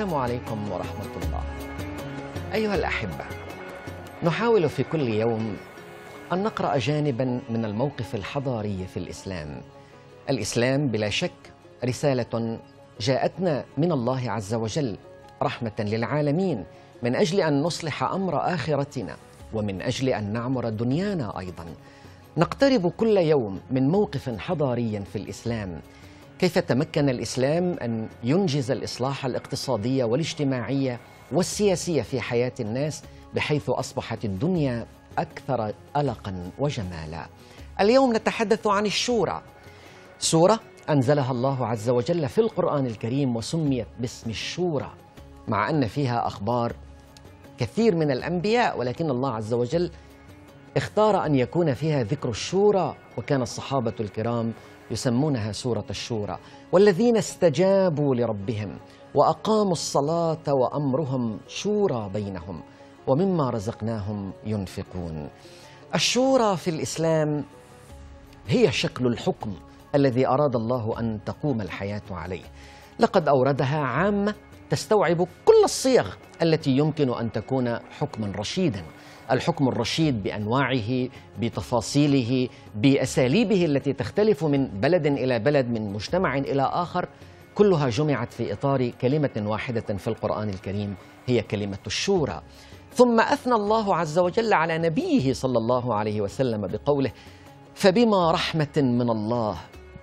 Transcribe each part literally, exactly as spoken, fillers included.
السلام عليكم ورحمة الله. أيها الأحبة، نحاول في كل يوم أن نقرأ جانبا من الموقف الحضاري في الإسلام. الإسلام بلا شك رسالة جاءتنا من الله عز وجل رحمة للعالمين، من أجل أن نصلح أمر آخرتنا ومن أجل أن نعمر دنيانا أيضا. نقترب كل يوم من موقف حضاري في الإسلام، كيف تمكن الإسلام أن ينجز الإصلاح الاقتصادي والاجتماعي والسياسي في حياة الناس، بحيث أصبحت الدنيا أكثر ألقا وجمالا. اليوم نتحدث عن الشورى، سورة أنزلها الله عز وجل في القرآن الكريم وسميت باسم الشورى، مع أن فيها أخبار كثير من الأنبياء، ولكن الله عز وجل اختار أن يكون فيها ذكر الشورى، وكان الصحابة الكرام يسمونها سورة الشورى. والذين استجابوا لربهم وأقاموا الصلاة وأمرهم شورى بينهم ومما رزقناهم ينفقون. الشورى في الإسلام هي شكل الحكم الذي أراد الله أن تقوم الحياة عليه. لقد أوردها عامة تستوعب كل الصيغ التي يمكن أن تكون حكما رشيدا. الحكم الرشيد بأنواعه، بتفاصيله، بأساليبه التي تختلف من بلد إلى بلد، من مجتمع إلى آخر، كلها جمعت في إطار كلمة واحدة في القرآن الكريم، هي كلمة الشورى. ثم أثنى الله عز وجل على نبيه صلى الله عليه وسلم بقوله: فبما رحمة من الله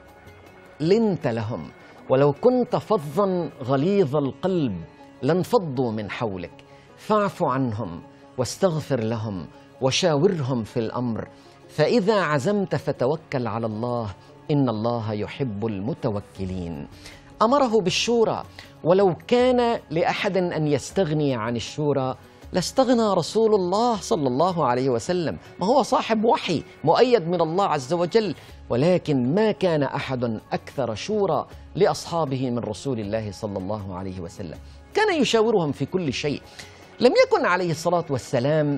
لنت لهم ولو كنت فظا غليظ القلب لانفضوا من حولك فاعف عنهم واستغفر لهم وشاورهم في الأمر فإذا عزمت فتوكل على الله إن الله يحب المتوكلين. أمره بالشورى، ولو كان لأحد أن يستغني عن الشورى لاستغنى رسول الله صلى الله عليه وسلم، ما هو صاحب وحي مؤيد من الله عز وجل، ولكن ما كان أحد أكثر شورى لأصحابه من رسول الله صلى الله عليه وسلم. كان يشاورهم في كل شيء. لم يكن عليه الصلاة والسلام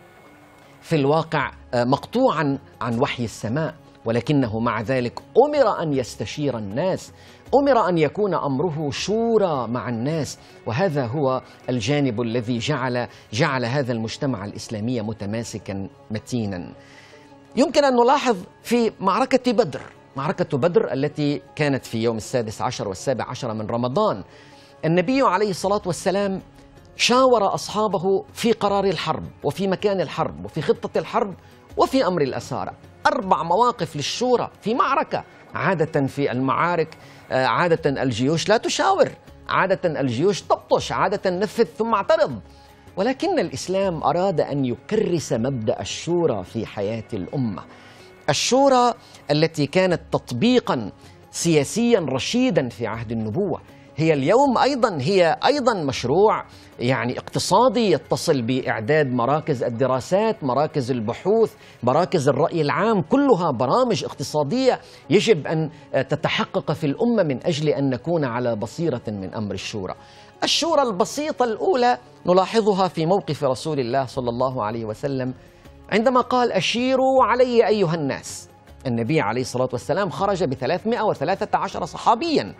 في الواقع مقطوعا عن وحي السماء، ولكنه مع ذلك أمر أن يستشير الناس، أمر أن يكون أمره شورى مع الناس، وهذا هو الجانب الذي جعل جعل هذا المجتمع الإسلامي متماسكا متينا. يمكن أن نلاحظ في معركة بدر، معركة بدر التي كانت في يوم السادس عشر والسابع عشر من رمضان، النبي عليه الصلاة والسلام شاور أصحابه في قرار الحرب وفي مكان الحرب وفي خطة الحرب وفي أمر الأسارة. أربع مواقف للشورى في معركة. عادة في المعارك عادة الجيوش لا تشاور، عادة الجيوش تبطش، عادة نفذ ثم اعترض، ولكن الإسلام أراد أن يكرس مبدأ الشورى في حياة الأمة. الشورى التي كانت تطبيقا سياسيا رشيدا في عهد النبوة، هي اليوم أيضا هي أيضا مشروع يعني اقتصادي يتصل بإعداد مراكز الدراسات، مراكز البحوث، مراكز الرأي العام، كلها برامج اقتصادية يجب أن تتحقق في الأمة من أجل أن نكون على بصيرة من أمر الشورى. الشورى البسيطة الأولى نلاحظها في موقف رسول الله صلى الله عليه وسلم عندما قال: أشيروا علي أيها الناس. النبي عليه الصلاة والسلام خرج بثلاثمائة وثلاثة عشر صحابيا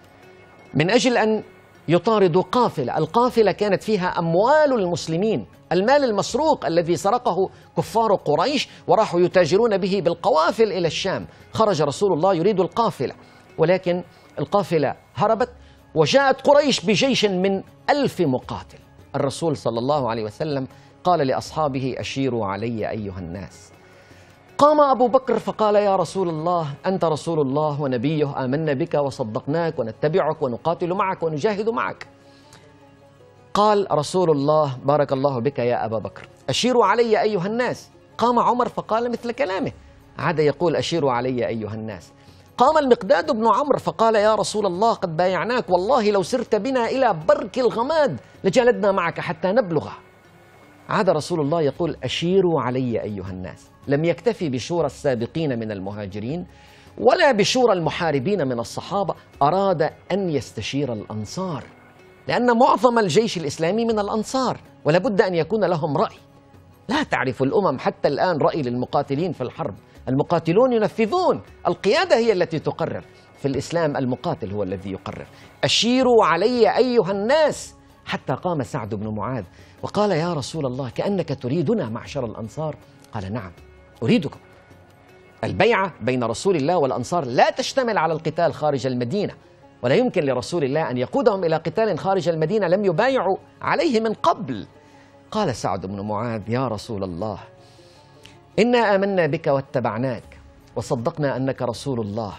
من أجل أن يطاردوا قافلة. القافلة كانت فيها أموال المسلمين، المال المسروق الذي سرقه كفار قريش وراحوا يتاجرون به بالقوافل إلى الشام. خرج رسول الله يريد القافلة، ولكن القافلة هربت وجاءت قريش بجيش من ألف مقاتل. الرسول صلى الله عليه وسلم قال لأصحابه: أشيروا علي أيها الناس. قام أبو بكر فقال: يا رسول الله، أنت رسول الله ونبيه، آمنا بك وصدقناك ونتبعك ونقاتل معك ونجاهد معك. قال رسول الله: بارك الله بك يا أبا بكر، أشيروا علي أيها الناس. قام عمر فقال مثل كلامه، عاد يقول: أشيروا علي أيها الناس. قام المقداد بن عمرو فقال: يا رسول الله، قد بايعناك، والله لو سرت بنا إلى برك الغماد لجلدنا معك حتى نبلغه. عاد رسول الله يقول: أشيروا علي أيها الناس. لم يكتفي بشورى السابقين من المهاجرين ولا بشورى المحاربين من الصحابة، أراد أن يستشير الأنصار، لأن معظم الجيش الإسلامي من الأنصار، ولا بد أن يكون لهم رأي. لا تعرف الأمم حتى الآن رأي للمقاتلين في الحرب، المقاتلون ينفذون، القيادة هي التي تقرر. في الإسلام المقاتل هو الذي يقرر. أشيروا علي أيها الناس، حتى قام سعد بن معاذ وقال يا رسول الله كأنك تريدنا معشر الأنصار. قال نعم أريدكم. البيعة بين رسول الله والأنصار لا تشتمل على القتال خارج المدينة، ولا يمكن لرسول الله أن يقودهم إلى قتال خارج المدينة لم يبايعوا عليه من قبل. قال سعد بن معاذ يا رسول الله إنا آمنا بك واتبعناك وصدقنا أنك رسول الله،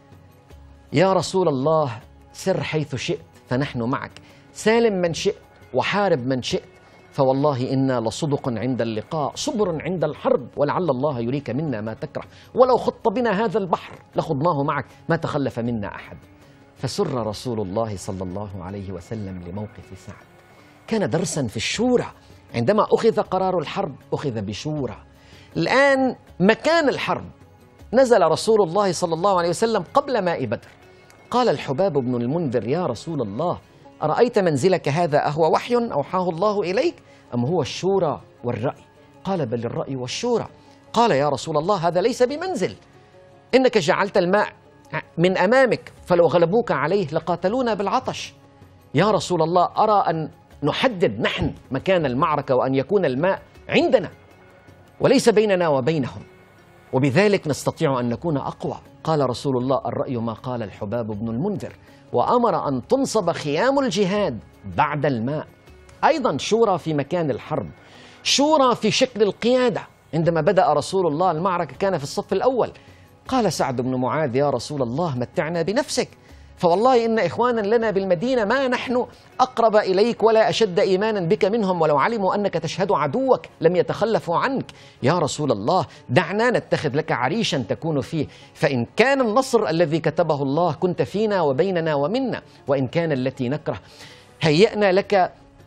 يا رسول الله سر حيث شئت فنحن معك، سالم من شئت وحارب من شئت، فوالله إنا لصدق عند اللقاء صبر عند الحرب، ولعل الله يريك منا ما تكره، ولو خضت بنا هذا البحر لخضناه معك ما تخلف منا أحد. فسر رسول الله صلى الله عليه وسلم لموقف سعد. كان درسا في الشورى، عندما أخذ قرار الحرب أخذ بشورى. الآن مكان الحرب، نزل رسول الله صلى الله عليه وسلم قبل ماء بدر. قال الحباب بن المنذر يا رسول الله أرأيت منزلك هذا أهو وحي أوحاه الله إليك أم هو الشورى والرأي؟ قال بل الرأي والشورى. قال يا رسول الله هذا ليس بمنزل، إنك جعلت الماء من أمامك فلو غلبوك عليه لقاتلونا بالعطش. يا رسول الله أرى أن نحدد نحن مكان المعركة وأن يكون الماء عندنا وليس بيننا وبينهم، وبذلك نستطيع أن نكون أقوى. قال رسول الله الرأي ما قال الحباب بن المنذر، وأمر أن تنصب خيام الجهاد بعد الماء. أيضا شورى في مكان الحرب، شورى في شكل القيادة. عندما بدأ رسول الله المعركة كان في الصف الأول. قال سعد بن معاذ يا رسول الله متعنا بنفسك، فوالله إن إخوانا لنا بالمدينة ما نحن أقرب إليك ولا أشد إيمانا بك منهم، ولو علموا أنك تشهد عدوك لم يتخلفوا عنك. يا رسول الله دعنا نتخذ لك عريشا تكون فيه، فإن كان النصر الذي كتبه الله كنت فينا وبيننا ومنا، وإن كان التي نكره هيئنا لك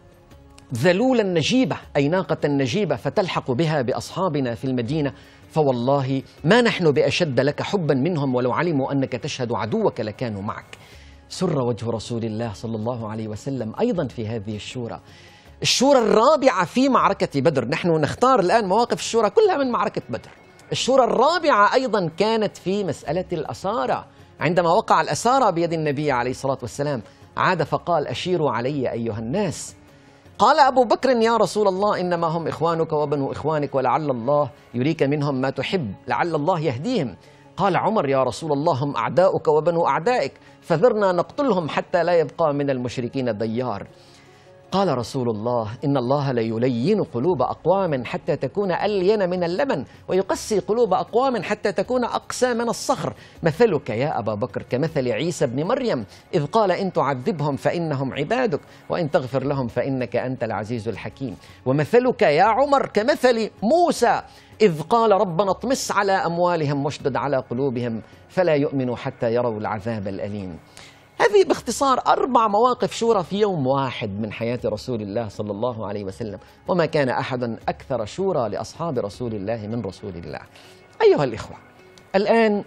ذلولا نجيبة أي ناقة نجيبة فتلحق بها بأصحابنا في المدينة، فوالله ما نحن بأشد لك حبا منهم، ولو علموا أنك تشهد عدوك لكانوا معك. سر وجه رسول الله صلى الله عليه وسلم أيضا في هذه الشورى، الشورى الرابعة في معركة بدر. نحن نختار الآن مواقف الشورى كلها من معركة بدر. الشورى الرابعة أيضا كانت في مسألة الأسارى، عندما وقع الأسارى بيد النبي عليه الصلاة والسلام عاد فقال أشيروا علي أيها الناس. قال أبو بكر يا رسول الله إنما هم إخوانك وبنو إخوانك ولعل الله يريك منهم ما تحب، لعل الله يهديهم. قال عمر يا رسول الله هم أعداؤك وبنو أعدائك، فذرنا نقتلهم حتى لا يبقى من المشركين ديار. قال رسول الله إن الله ليلين قلوب أقوام حتى تكون ألين من اللبن، ويقسي قلوب أقوام حتى تكون أقسى من الصخر. مثلك يا أبا بكر كمثل عيسى بن مريم إذ قال إن تعذبهم فإنهم عبادك وإن تغفر لهم فإنك أنت العزيز الحكيم. ومثلك يا عمر كمثل موسى إذ قال ربنا اطمس على أموالهم واشدد على قلوبهم فلا يؤمنوا حتى يروا العذاب الأليم. هذه باختصار أربع مواقف شورى في يوم واحد من حياة رسول الله صلى الله عليه وسلم، وما كان أحد أكثر شورى لأصحاب رسول الله من رسول الله. أيها الإخوة، الآن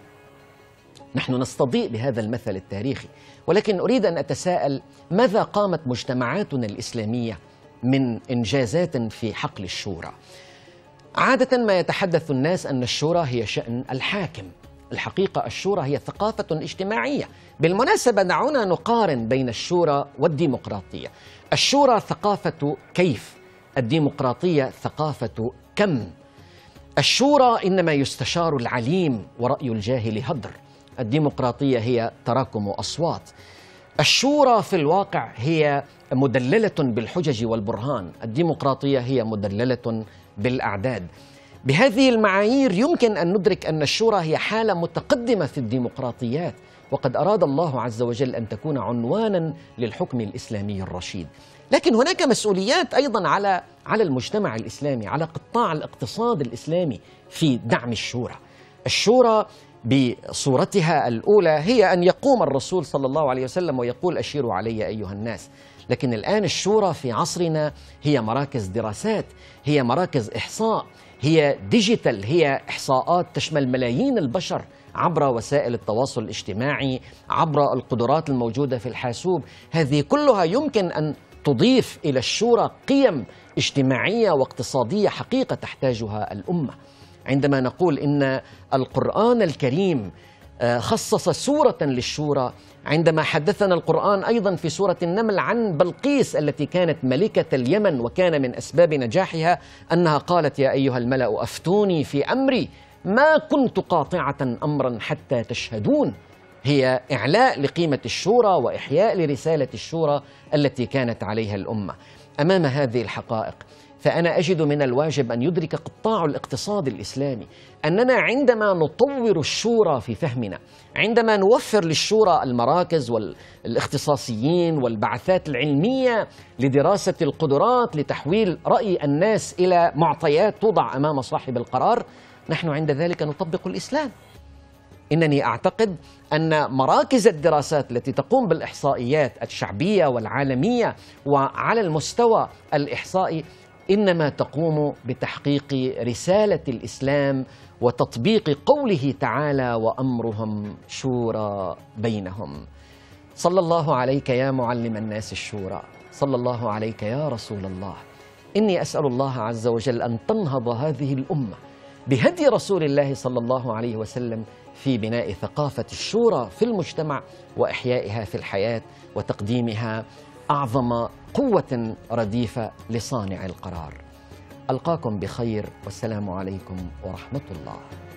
نحن نستضيء بهذا المثل التاريخي، ولكن أريد أن أتساءل ماذا قامت مجتمعاتنا الإسلامية من إنجازات في حقل الشورى؟ عادة ما يتحدث الناس أن الشورى هي شأن الحاكم. الحقيقة الشورى هي ثقافة اجتماعية. بالمناسبة دعونا نقارن بين الشورى والديمقراطية. الشورى ثقافة كيف، الديمقراطية ثقافة كم. الشورى إنما يستشار العليم ورأي الجاهل هدر، الديمقراطية هي تراكم أصوات. الشورى في الواقع هي مدللة بالحجج والبرهان، الديمقراطية هي مدللة بالأعداد. بهذه المعايير يمكن أن ندرك أن الشورى هي حالة متقدمة في الديمقراطيات، وقد أراد الله عز وجل أن تكون عنوانا للحكم الإسلامي الرشيد. لكن هناك مسؤوليات أيضا على على المجتمع الإسلامي، على قطاع الاقتصاد الإسلامي في دعم الشورى. الشورى بصورتها الأولى هي أن يقوم الرسول صلى الله عليه وسلم ويقول أشيروا علي أيها الناس. لكن الآن الشورى في عصرنا هي مراكز دراسات، هي مراكز إحصاء، هي ديجيتال، هي إحصاءات تشمل ملايين البشر عبر وسائل التواصل الاجتماعي، عبر القدرات الموجودة في الحاسوب. هذه كلها يمكن أن تضيف إلى الشورى قيم اجتماعية واقتصادية حقيقة تحتاجها الأمة. عندما نقول إن القرآن الكريم خصص سورة للشورى، عندما حدثنا القرآن أيضا في سورة النمل عن بلقيس التي كانت ملكة اليمن، وكان من أسباب نجاحها أنها قالت: يا أيها الملأ أفتوني في أمري ما كنت قاطعة أمرا حتى تشهدون. هي إعلاء لقيمة الشورى وإحياء لرسالة الشورى التي كانت عليها الأمة. أمام هذه الحقائق فأنا أجد من الواجب أن يدرك قطاع الاقتصاد الإسلامي أننا عندما نطور الشورى في فهمنا، عندما نوفر للشورى المراكز والاختصاصيين والبعثات العلمية لدراسة القدرات لتحويل رأي الناس إلى معطيات توضع أمام صاحب القرار، نحن عند ذلك نطبق الإسلام. إنني أعتقد أن مراكز الدراسات التي تقوم بالإحصائيات الشعبية والعالمية وعلى المستوى الإحصائي إنما تقوم بتحقيق رسالة الإسلام وتطبيق قوله تعالى: وأمرهم شورى بينهم. صلى الله عليك يا معلم الناس الشورى، صلى الله عليك يا رسول الله. إني أسأل الله عز وجل أن تنهض هذه الأمة بهدي رسول الله صلى الله عليه وسلم في بناء ثقافة الشورى في المجتمع وإحيائها في الحياة وتقديمها أعظم قوة رديفة لصانع القرار. ألقاكم بخير والسلام عليكم ورحمة الله.